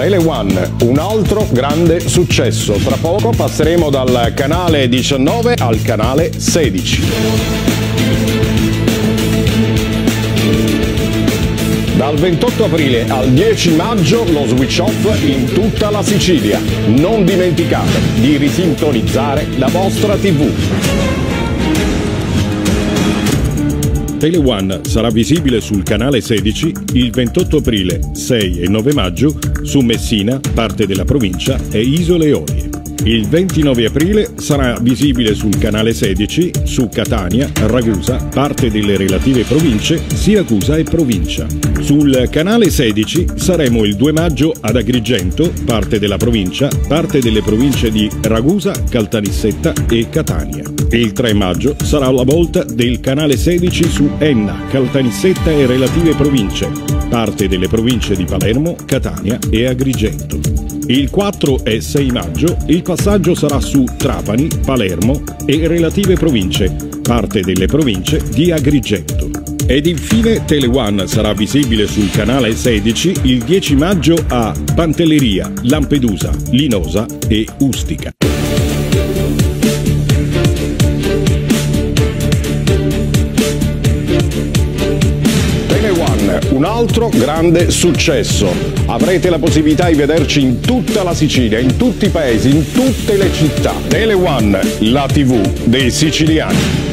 Tele One, un altro grande successo. Tra poco passeremo dal canale 19 al canale 16. Dal 28 aprile al 10 maggio lo switch off in tutta la Sicilia. Non dimenticate di risintonizzare la vostra TV. Tele One sarà visibile sul canale 16 il 28 aprile, 6 e 9 maggio su Messina, parte della provincia, e Isole Eolie. Il 29 aprile sarà visibile sul canale 16 su Catania, Ragusa, parte delle relative province, Siracusa e provincia. Sul canale 16 saremo il 2 maggio ad Agrigento, parte della provincia, parte delle province di Ragusa, Caltanissetta e Catania. Il 3 maggio sarà la volta del canale 16 su Enna, Caltanissetta e relative province, parte delle province di Palermo, Catania e Agrigento. Il 4 e 6 maggio il passaggio sarà su Trapani, Palermo e relative province, parte delle province di Agrigento. Ed infine Tele One sarà visibile sul canale 16 il 10 maggio a Pantelleria, Lampedusa, Linosa e Ustica. Un altro grande successo. Avrete la possibilità di vederci in tutta la Sicilia, in tutti i paesi, in tutte le città. Tele One, la TV dei siciliani.